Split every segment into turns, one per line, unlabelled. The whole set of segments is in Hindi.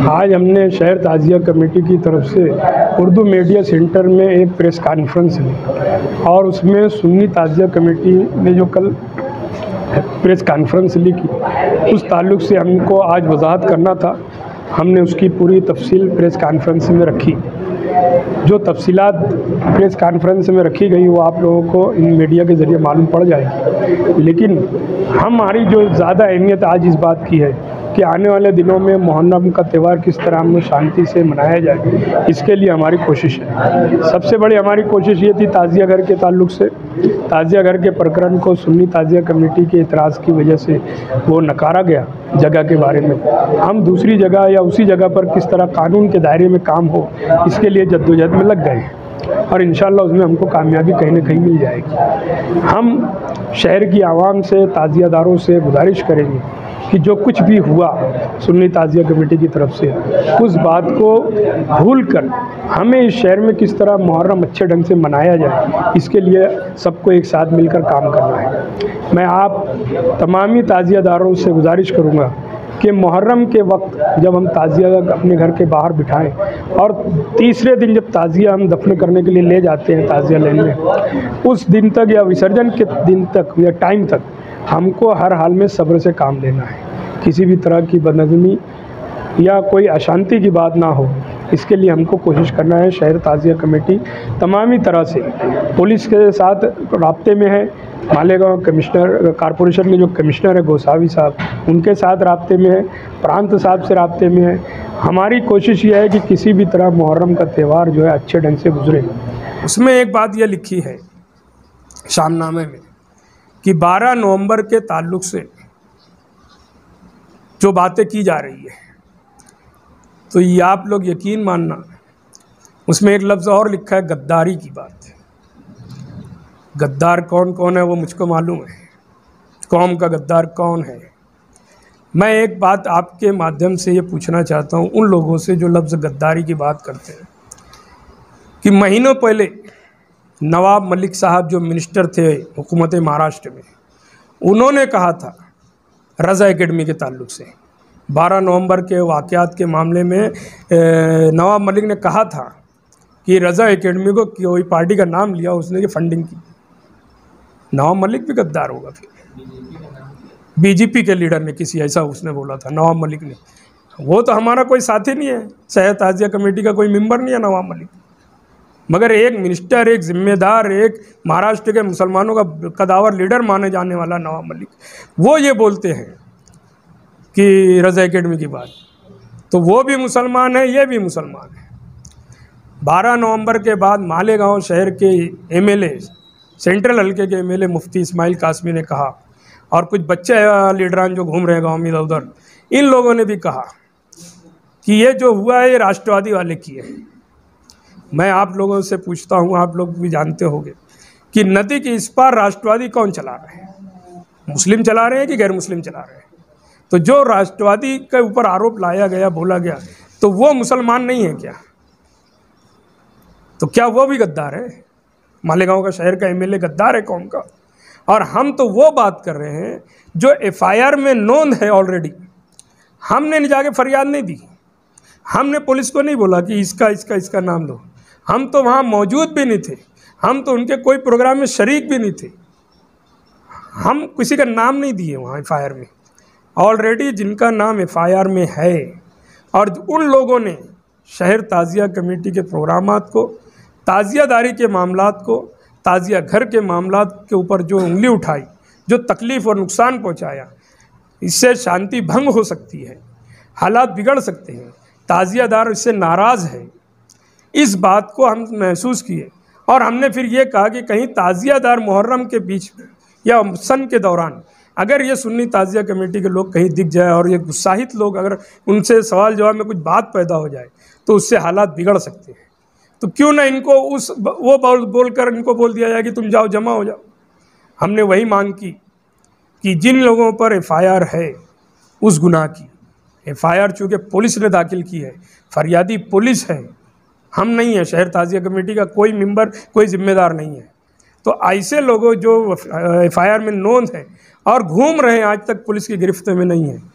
आज हमने शहर ताजिया कमेटी की तरफ से उर्दू मीडिया सेंटर में एक प्रेस कॉन्फ्रेंस ली और उसमें सुन्नी ताजिया कमेटी ने जो कल प्रेस कॉन्फ्रेंस ली की उस ताल्लुक़ से हमको आज वजाहत करना था। हमने उसकी पूरी तफसील प्रेस कॉन्फ्रेंस में रखी। जो तफसीलात प्रेस कॉन्फ्रेंस में रखी गई वो आप लोगों को इन मीडिया के ज़रिए मालूम पड़ जाएगी, लेकिन हमारी जो ज़्यादा अहमियत आज इस बात की है कि आने वाले दिनों में मुहर्रम का त्यौहार किस तरह हम शांति से मनाया जाए, इसके लिए हमारी कोशिश है। सबसे बड़ी हमारी कोशिश ये थी ताज़िया घर के ताल्लुक़ से, ताज़िया घर के प्रकरण को सुन्नी ताज़िया कमेटी के इतराज़ की वजह से वो नकारा गया जगह के बारे में। हम दूसरी जगह या उसी जगह पर किस तरह कानून के दायरे में काम हो, इसके लिए जद्दोजहद में लग गए और इंशाअल्लाह उसमें हमको कामयाबी कहीं ना कहीं मिल जाएगी। हम शहर की आवाम से, ताज़ियादारों से गुजारिश करेंगे कि जो कुछ भी हुआ सुन्नी ताज़िया कमेटी की तरफ से, उस बात को भूलकर हमें इस शहर में किस तरह मुहर्रम अच्छे ढंग से मनाया जाए, इसके लिए सबको एक साथ मिलकर काम करना है। मैं आप तमामी ताज़ियादारों से गुजारिश करूँगा कि मुहर्रम के वक्त जब हम ताज़िया अपने घर के बाहर बिठाएं और तीसरे दिन जब ताज़िया हम दफन करने के लिए ले जाते हैं ताज़िया लेन में, उस दिन तक या विसर्जन के दिन तक या टाइम तक हमको हर हाल में सब्र से काम लेना है। किसी भी तरह की बदनज़मी या कोई अशांति की बात ना हो, इसके लिए हमको कोशिश करना है। शहर ताज़िया कमेटी तमामी तरह से पुलिस के साथ राब्ते में है, मालेगांव कमिश्नर कॉरपोरेशन के जो कमिश्नर है गोसावी साहब, उनके साथ राब्ते में है, प्रांत साहब से राब्ते में है। हमारी कोशिश ये है कि किसी भी तरह मुहर्रम का त्यौहार जो है अच्छे ढंग से गुजरे। उसमें एक बात यह लिखी है शामनामे में कि 12 नवंबर के ताल्लुक़ से जो बातें की जा रही है, तो ये आप लोग यकीन मानना, उसमें एक लफ्ज़ और लिखा है गद्दारी की बात है। गद्दार कौन कौन है वो मुझको मालूम है, कौम का गद्दार कौन है। मैं एक बात आपके माध्यम से ये पूछना चाहता हूँ उन लोगों से जो लफ्ज़ गद्दारी की बात करते हैं कि महीनों पहले नवाब मलिक साहब जो मिनिस्टर थे हुकूमत महाराष्ट्र में, उन्होंने कहा था रज़ा एकेडमी के ताल्लुक़ से 12 नवंबर के वाक़यात के मामले में नवाब मलिक ने कहा था कि रज़ा एकेडमी को कोई पार्टी का नाम लिया उसने कि फंडिंग की। नवाब मलिक भी गद्दार होगा फिर? बीजेपी के लीडर ने किसी ऐसा उसने बोला था नवाब मलिक ने। वो तो हमारा कोई साथी नहीं है, शहर ताज़िया कमेटी का कोई मेंबर नहीं है नवाब मलिक, मगर एक मिनिस्टर, एक जिम्मेदार, एक महाराष्ट्र के मुसलमानों का कदावर लीडर माने जाने वाला नवाब मलिक, वो ये बोलते हैं कि रज़ा एकेडमी की बात, तो वो भी मुसलमान है, ये भी मुसलमान है। 12 नवंबर के बाद मालेगांव शहर के एमएलए, सेंट्रल हल्के के एमएलए मुफ्ती इस्माइल कासमी ने कहा, और कुछ बच्चे लीडरान जो घूम रहे हैं गाँव में इधर उधर, इन लोगों ने भी कहा कि ये जो हुआ है ये राष्ट्रवादी वाले किए हैं। मैं आप लोगों से पूछता हूँ, आप लोग भी जानते होंगे कि नदी के इस पार राष्ट्रवादी कौन चला रहे हैं? मुस्लिम चला रहे हैं कि गैर मुस्लिम चला रहे हैं? तो जो राष्ट्रवादी के ऊपर आरोप लाया गया, बोला गया, तो वो मुसलमान नहीं है क्या? तो क्या वो भी गद्दार है? मालेगांव का शहर का एमएलए गद्दार है कौम का? और हम तो वो बात कर रहे हैं जो एफआईआर में नोंद है ऑलरेडी। हमने जाके फरियाद नहीं दी, हमने पुलिस को नहीं बोला कि इसका नाम लो। हम तो वहाँ मौजूद भी नहीं थे, हम तो उनके कोई प्रोग्राम में शरीक भी नहीं थे, हम किसी का नाम नहीं दिए वहाँ एफआईआर में। ऑलरेडी जिनका नाम एफआईआर में है और उन लोगों ने शहर ताज़िया कमेटी के प्रोग्रामात को, ताज़ियादारी के मामलात को, ताज़िया घर के मामलात के ऊपर जो उंगली उठाई, जो तकलीफ़ और नुकसान पहुँचाया, इससे शांति भंग हो सकती है, हालात बिगड़ सकते हैं, ताज़ियादार इससे नाराज़ है। इस बात को हम महसूस किए और हमने फिर ये कहा कि कहीं ताज़ियादार मुहर्रम के बीच में या सन के दौरान अगर ये सुन्नी ताज़िया कमेटी के लोग कहीं दिख जाए और ये गुस्साहित लोग अगर उनसे सवाल जवाब में कुछ बात पैदा हो जाए तो उससे हालात बिगड़ सकते हैं। तो क्यों ना इनको वो बोलकर इनको बोल दिया जाए कि तुम जाओ, जमा हो जाओ। हमने वही मांग की कि जिन लोगों पर एफआईआर है उस गुनाह की, एफआईआर चूँकि पुलिस ने दाखिल की है, फरियादी पुलिस है, हम नहीं है, शहर ताज़िया कमेटी का कोई मेंबर, कोई जिम्मेदार नहीं है। तो ऐसे लोगों जो एफआईआर में नोंद है और घूम रहे हैं, आज तक पुलिस की गिरफ्त में नहीं है,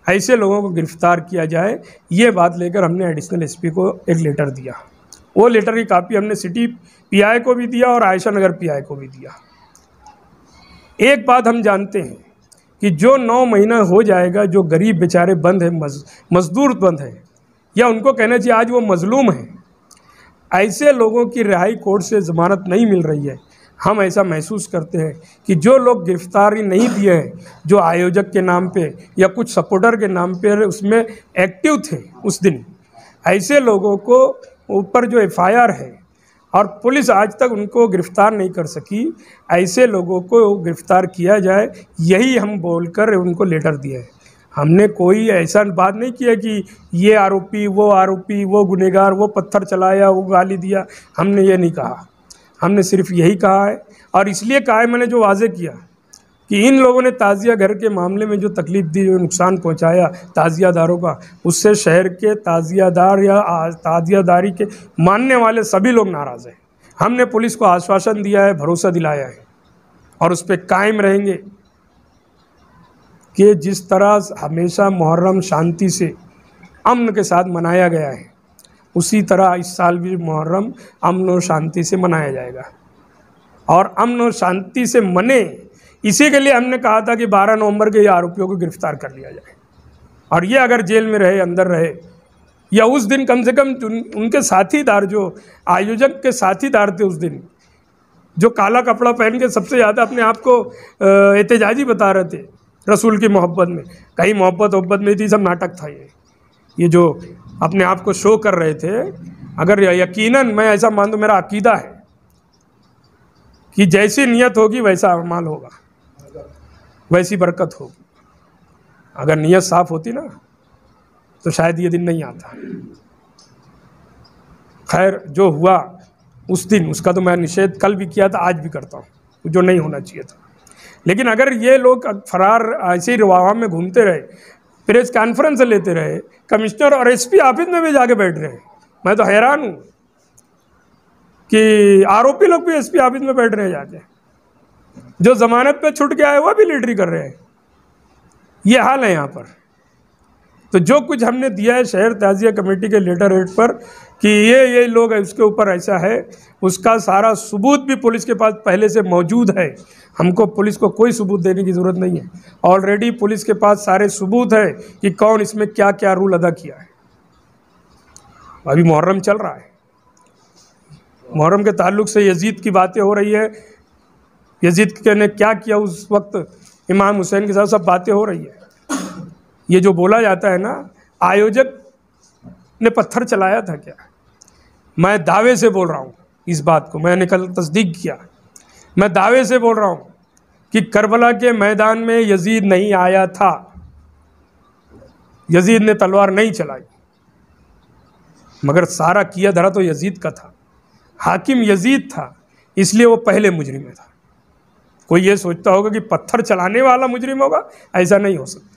ऐसे लोगों को गिरफ्तार किया जाए। ये बात लेकर हमने एडिशनल एसपी को एक लेटर दिया। वो लेटर की कापी हमने सिटी पीआई को भी दिया और आयशा नगर पीआई को भी दिया। एक बात हम जानते हैं कि जो 9 महीना हो जाएगा, जो गरीब बेचारे बंद हैं, मजदूर बंद हैं, या उनको कहना चाहिए आज वो मजलूम हैं, ऐसे लोगों की रिहाई कोर्ट से ज़मानत नहीं मिल रही है। हम ऐसा महसूस करते हैं कि जो लोग गिरफ्तारी नहीं दिए हैं, जो आयोजक के नाम पे या कुछ सपोर्टर के नाम पे उसमें एक्टिव थे उस दिन, ऐसे लोगों को ऊपर जो एफआईआर है और पुलिस आज तक उनको गिरफ्तार नहीं कर सकी, ऐसे लोगों को गिरफ्तार किया जाए, यही हम बोलकर उनको लेटर दिया है। हमने कोई ऐसा बात नहीं किया कि ये आरोपी, वो गुनहगार, वो पत्थर चलाया, वो गाली दिया, हमने ये नहीं कहा। हमने सिर्फ यही कहा है, और इसलिए कहा है, मैंने जो वाजे किया कि इन लोगों ने ताज़िया घर के मामले में जो तकलीफ़ दी, जो नुकसान पहुंचाया ताज़ियादारों का, उससे शहर के ताज़ियादार या ताज़ियादारी के मानने वाले सभी लोग नाराज़ हैं। हमने पुलिस को आश्वासन दिया है, भरोसा दिलाया है, और उस पर कायम रहेंगे कि जिस तरह हमेशा मुहर्रम शांति से अमन के साथ मनाया गया है, उसी तरह इस साल भी मुहर्रम अमन और शांति से मनाया जाएगा। और अमन और शांति से मने, इसी के लिए हमने कहा था कि 12 नवंबर के ये आरोपियों को गिरफ्तार कर लिया जाए, और ये अगर जेल में रहे, अंदर रहे, या उस दिन कम से कम उनके साथीदार, जो आयोजक के साथीदार थे उस दिन, जो काला कपड़ा पहन के सबसे ज़्यादा अपने आप को एहतजाजी बता रहे थे रसूल की मोहब्बत में, कहीं मोहब्बत में थी, सब नाटक था। ये जो अपने आप को शो कर रहे थे, अगर यकीनन मैं ऐसा मान दो, मेरा अकीदा है कि जैसी नियत होगी वैसा अमाल होगा, वैसी बरकत होगी। अगर नियत साफ होती ना तो शायद ये दिन नहीं आता। खैर, जो हुआ उस दिन, उसका तो मैं निषेध कल भी किया था, आज भी करता हूँ, जो नहीं होना चाहिए था। लेकिन अगर ये लोग फरार ऐसे ही रवावा में घूमते रहे, प्रेस कॉन्फ्रेंस लेते रहे, कमिश्नर और एसपी ऑफिस में भी जाके बैठ रहे, मैं तो हैरान हूँ कि आरोपी लोग भी एसपी ऑफिस में बैठ रहे हैं जाके, जो जमानत पे छूट के आए वो भी लीडरी कर रहे हैं। ये हाल है यहाँ पर। तो जो कुछ हमने दिया है शहर ताज़िया कमेटी के लेटर हेड पर कि ये लोग उसके ऊपर ऐसा है, उसका सारा सबूत भी पुलिस के पास पहले से मौजूद है। हमको पुलिस को कोई सबूत देने की ज़रूरत नहीं है, ऑलरेडी पुलिस के पास सारे सबूत है कि कौन इसमें क्या क्या रूल अदा किया है। अभी मुहर्रम चल रहा है, मुहर्रम के ताल्लुक़ से यजीद की बातें हो रही है, यजीद ने क्या किया उस वक्त इमाम हुसैन के साथ, सब बातें हो रही है। ये जो बोला जाता है ना, आयोजक ने पत्थर चलाया था क्या, मैं दावे से बोल रहा हूँ इस बात को, मैंने कल तस्दीक किया, मैं दावे से बोल रहा हूँ कि करबला के मैदान में यजीद नहीं आया था, यजीद ने तलवार नहीं चलाई, मगर सारा किया धरा तो यजीद का था, हाकिम यजीद था, इसलिए वो पहले मुजरिम में था। कोई ये सोचता होगा कि पत्थर चलाने वाला मुजरिम होगा, ऐसा नहीं हो सकता।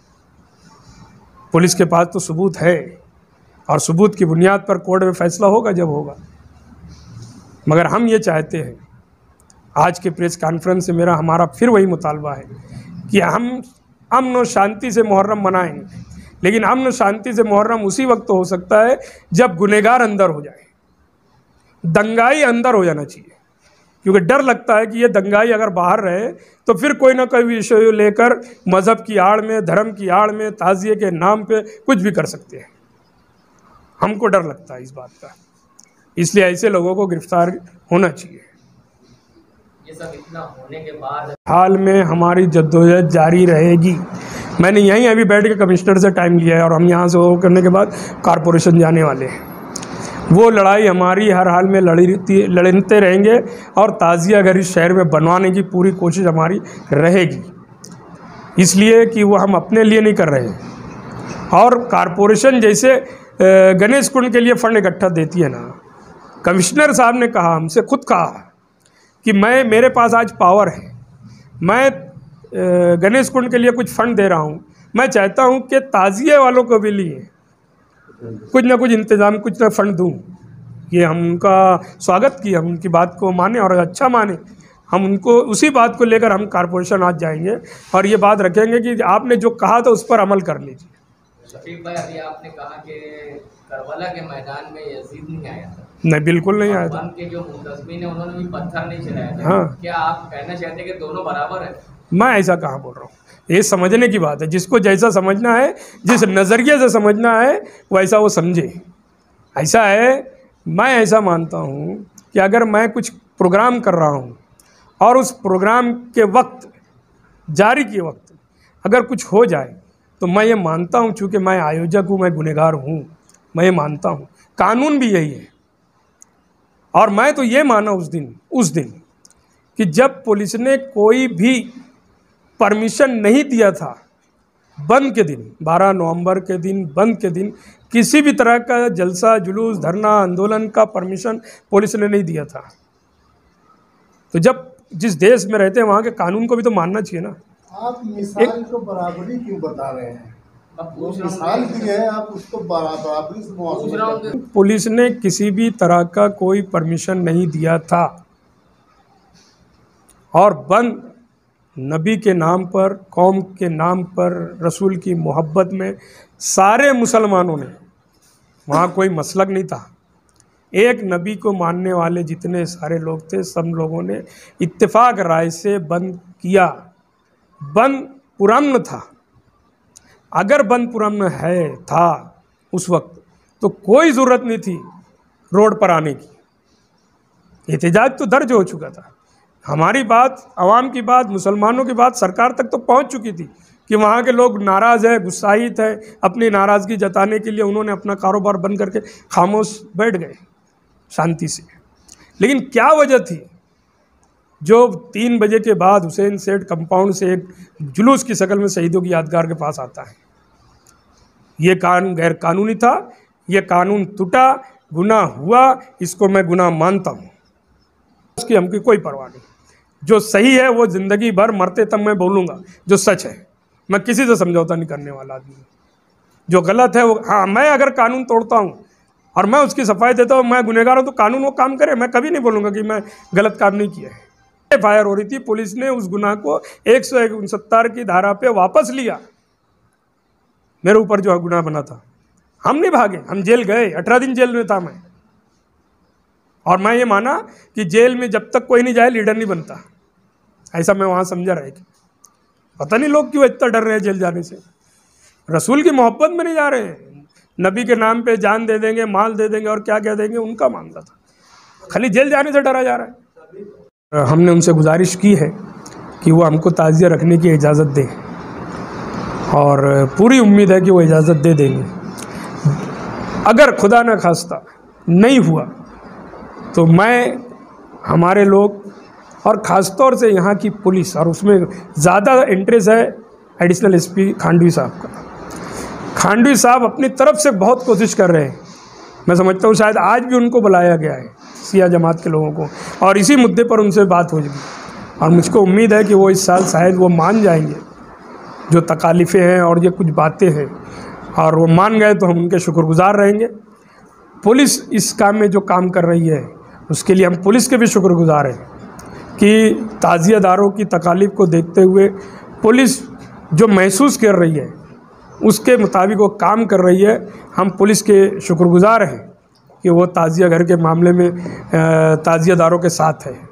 पुलिस के पास तो सबूत है, और सबूत की बुनियाद पर कोर्ट में फैसला होगा जब होगा। मगर हम ये चाहते हैं, आज के प्रेस कॉन्फ्रेंस से हमारा फिर वही मुतालबा है कि हम अमन और शांति से मुहर्रम मनाएंगे, लेकिन अमन और शांति से मुहर्रम उसी वक्त तो हो सकता है जब गुनहगार अंदर हो जाए, दंगाई अंदर हो जाना चाहिए, क्योंकि डर लगता है कि ये दंगाई अगर बाहर रहे तो फिर कोई ना कोई विषय लेकर मज़हब की आड़ में, धर्म की आड़ में, ताज़िए के नाम पे कुछ भी कर सकते हैं। हमको डर लगता है इस बात का, इसलिए ऐसे लोगों को गिरफ्तार होना चाहिए।
ये सब इतना होने के बाद
हाल में हमारी जद्दोजहद जारी रहेगी। मैंने यहीं अभी बैठ के कमिश्नर से टाइम लिया है, और हम यहाँ से वो करने के बाद कॉरपोरेशन जाने वाले हैं। वो लड़ाई हमारी हर हाल में लड़ते रहेंगे, और ताज़िया घर इस शहर में बनवाने की पूरी कोशिश हमारी रहेगी, इसलिए कि वो हम अपने लिए नहीं कर रहे हैं। और कॉरपोरेशन जैसे गणेश कुंड के लिए फ़ंड इकट्ठा देती है ना, कमिश्नर साहब ने कहा, हमसे खुद कहा कि मेरे पास आज पावर है, मैं गणेश कुंड के लिए कुछ फ़ंड दे रहा हूँ, मैं चाहता हूँ कि ताज़िया वालों को भी लिए कुछ ना कुछ इंतज़ाम, कुछ ना फंड दूँ। ये हम उनका स्वागत किया, हम उनकी बात को माने और अच्छा माने। हम उनको उसी बात को लेकर हम कॉरपोरेशन आज जाएंगे और ये बात रखेंगे कि आपने जो कहा था उस पर अमल कर लीजिए।
शफीक भाई, अभी आपने कहा कि करबला के मैदान में यजीद नहीं आया था।
नहीं, बिल्कुल नहीं आया था।
बम के जो मुंतजमीन है उन्होंने भी पत्थर नहीं चलाया था।
हाँ।
क्या आप कहना चाहते हैं कि दोनों बराबर है?
मैं ऐसा कहाँ बोल रहा हूँ, ये समझने की बात है। जिसको जैसा समझना है, जिस नज़रिए से समझना है वैसा वो समझे। ऐसा है, मैं ऐसा मानता हूँ कि अगर मैं कुछ प्रोग्राम कर रहा हूँ और उस प्रोग्राम के वक्त, जारी के वक्त अगर कुछ हो जाए तो मैं ये मानता हूँ, चूँकि मैं आयोजक हूँ, मैं गुनहगार हूँ, मैं ये मानता हूँ। कानून भी यही है। और मैं तो ये माना उस दिन कि जब पुलिस ने कोई भी परमिशन नहीं दिया था, बंद के दिन, 12 नवंबर के दिन, बंद के दिन किसी भी तरह का जलसा, जुलूस, धरना, आंदोलन का परमिशन पुलिस ने नहीं दिया था। तो जब जिस देश में रहते हैं वहाँ के कानून को भी तो मानना चाहिए ना।
आप मिसाल को बराबरी क्यों बता रहे हैं? वो मिसाल दी है, आप उसको बराबरी से पूछ रहा हूँ।
पुलिस ने किसी भी तरह का कोई परमिशन नहीं दिया था और बंद नबी के नाम पर, कौम के नाम पर, रसूल की मोहब्बत में सारे मुसलमानों ने, वहाँ कोई मसलक नहीं था, एक नबी को मानने वाले जितने सारे लोग थे सब लोगों ने इत्तेफाक राय से बंद किया। बंद पुरअमन था। अगर बंद पुरअमन था उस वक्त तो कोई ज़रूरत नहीं थी रोड पर आने की। एहतजाज तो दर्ज हो चुका था। हमारी बात, आवाम की बात, मुसलमानों की बात सरकार तक तो पहुंच चुकी थी कि वहाँ के लोग नाराज़ है, गुस्साहित है। अपनी नाराज़गी जताने के लिए उन्होंने अपना कारोबार बंद करके खामोश बैठ गए शांति से। लेकिन क्या वजह थी जो 3 बजे के बाद हुसैन सेठ कंपाउंड से एक जुलूस की शक्ल में शहीदों की यादगार के पास आता है? ये कानून गैर कानूनी था, ये कानून टूटा, गुनाह हुआ, इसको मैं गुनाह मानता हूँ। उसकी हमकी कोई परवाह नहीं। जो सही है वो ज़िंदगी भर मरते तब मैं बोलूँगा जो सच है। मैं किसी से समझौता नहीं करने वाला आदमी। जो गलत है वो, हाँ, मैं अगर कानून तोड़ता हूँ और मैं उसकी सफाई देता हूँ, मैं गुनहगार हूँ, तो कानून वो काम करे। मैं कभी नहीं बोलूँगा कि मैं गलत काम नहीं किया है। एफआईआर हो रही थी, पुलिस ने उस गुनाह को 169 की धारा पे वापस लिया। मेरे ऊपर जो गुनाह बना था, हम नहीं भागे, हम जेल गए। 18 दिन जेल में था मैं। और मैं ये माना कि जेल में जब तक कोई नहीं जाए लीडर नहीं बनता। ऐसा मैं वहाँ समझा रहा कि पता नहीं लोग क्यों इतना डर रहे हैं जेल जाने से। रसूल की मोहब्बत में नहीं जा रहे हैं, नबी के नाम पे जान दे देंगे, माल दे देंगे और क्या क्या देंगे, उनका मामला था। खाली जेल जाने से डरा जा रहा है। हमने उनसे गुजारिश की है कि वो हमको ताज़िया रखने की इजाज़त दें और पूरी उम्मीद है कि वो इजाज़त दे देंगे। अगर खुदा न खास्ता नहीं हुआ तो मैं, हमारे लोग और ख़ास तौर से यहाँ की पुलिस, और उसमें ज़्यादा इंटरेस्ट है एडिशनल एसपी खांडवी साहब का। खांडवी साहब अपनी तरफ से बहुत कोशिश कर रहे हैं। मैं समझता हूँ शायद आज भी उनको बुलाया गया है सिया जमात के लोगों को, और इसी मुद्दे पर उनसे बात होगी। और मुझको उम्मीद है कि वो इस साल शायद वो मान जाएंगे जो तकालीफ़ें हैं और ये कुछ बातें हैं, और वो मान गए तो हम उनके शुक्रगुजार रहेंगे। पुलिस इस काम में जो काम कर रही है उसके लिए हम पुलिस के भी शुक्रगुजार हैं कि ताज़ियादारों की तकालीफ को देखते हुए पुलिस जो महसूस कर रही है उसके मुताबिक वो काम कर रही है। हम पुलिस के शुक्रगुजार हैं कि वो ताज़िया घर के मामले में ताज़ियादारों के साथ है।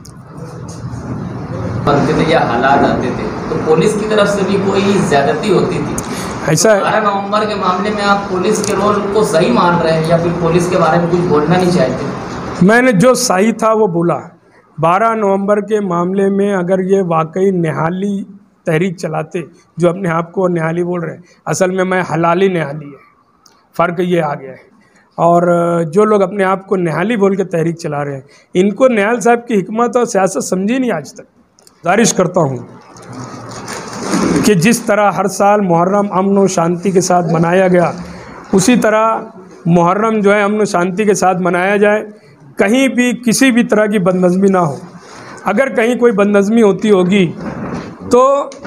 या हालात आते थे तो पुलिस की तरफ से भी कोई ज़्यादती होती थी?
ऐसा है।
12 नवंबर के मामले में आप पुलिस के रोल को सही मान रहे हैं या फिर पुलिस के बारे में कुछ बोलना नहीं चाहते?
मैंने जो सही था वो बोला। 12 नवंबर के मामले में अगर ये वाकई निहाली तहरीक चलाते, जो अपने आप को निहाली बोल रहे हैं, असल में मैं हलाली निहाली है, फ़र्क ये आ गया है। और जो लोग अपने आप को निहाली बोल के तहरीक चला रहे हैं, इनको निहाल साहब की हिकमत और सियासत समझी नहीं आज तक। गुजारिश करता हूँ कि जिस तरह हर साल मुहर्रम अमन और शांति के साथ मनाया गया, उसी तरह मुहर्रम जो है अमन और शांति के साथ मनाया जाए। कहीं भी किसी भी तरह की बदनज़मी ना हो। अगर कहीं कोई बदनज़मी होती होगी तो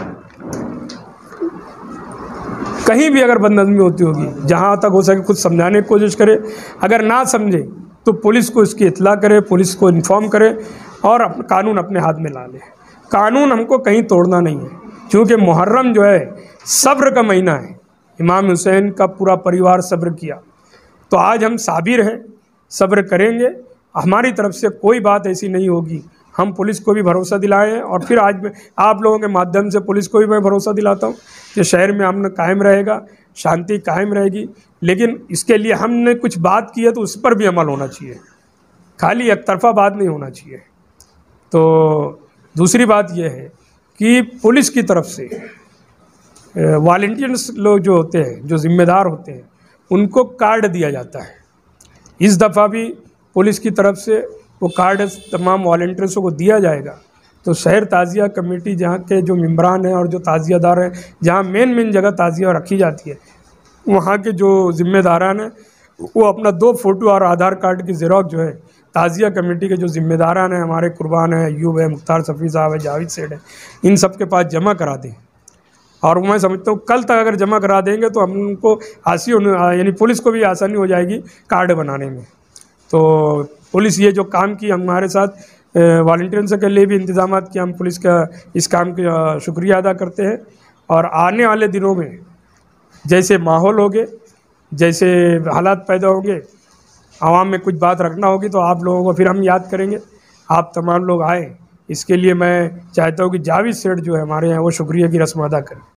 कहीं भी अगर बदनज़मी होती होगी, जहाँ तक हो सके खुद समझाने की कोशिश करे। अगर ना समझे तो पुलिस को इसकी इत्तला करे, पुलिस को इन्फॉर्म करे। और कानून अपने हाथ में ला लें। कानून हमको कहीं तोड़ना नहीं है, क्योंकि मुहर्रम जो है सब्र का महीना है। इमाम हुसैन का पूरा परिवार सब्र किया, तो आज हम साबिर हैं, सब्र करेंगे। हमारी तरफ से कोई बात ऐसी नहीं होगी। हम पुलिस को भी भरोसा दिलाए हैं, और फिर आज मैं आप लोगों के माध्यम से पुलिस को भी मैं भरोसा दिलाता हूँ कि शहर में अमन कायम रहेगा, शांति कायम रहेगी। लेकिन इसके लिए हमने कुछ बात की है तो उस पर भी अमल होना चाहिए, खाली एक तरफा बात नहीं होना चाहिए। तो दूसरी बात यह है कि पुलिस की तरफ से वॉलंटियर्स लोग जो होते हैं, जो ज़िम्मेदार होते हैं, उनको कार्ड दिया जाता है। इस दफ़ा भी पुलिस की तरफ से वो कार्ड तमाम वॉलंटियर्सों को दिया जाएगा। तो शहर ताज़िया कमेटी जहाँ के जो मेम्बरान हैं और जो ताज़ियादार हैं, जहाँ मेन जगह ताज़िया रखी जाती है, वहाँ के जो ज़िम्मेदारान हैं वो अपना 2 फ़ोटो और आधार कार्ड की ज़ेरॉक्स जो है ताज़िया कमेटी के जो ज़िम्मेदारान हैं, हमारे कुर्बान है, अयूब है, मुख्तार सफ़ी साहब है, जावेद सेठ है, इन सब के पास जमा करा दें। और मैं समझता हूँ कल तक अगर जमा करा देंगे तो हमको यानी पुलिस को भी आसानी हो जाएगी कार्ड बनाने में। तो पुलिस ये जो काम की हमारे साथ वॉलंटियर्स के लिए भी इंतजाम किया, हम पुलिस का इस काम का शुक्रिया अदा करते हैं। और आने वाले दिनों में जैसे माहौल होंगे, जैसे हालात पैदा होंगे, आवाम में कुछ बात रखना होगी तो आप लोगों को फिर हम याद करेंगे। आप तमाम लोग आए, इसके लिए मैं चाहता हूँ कि जावेद सेठ जो है हमारे यहाँ, वो शुक्रिया की रस्म अदा करें।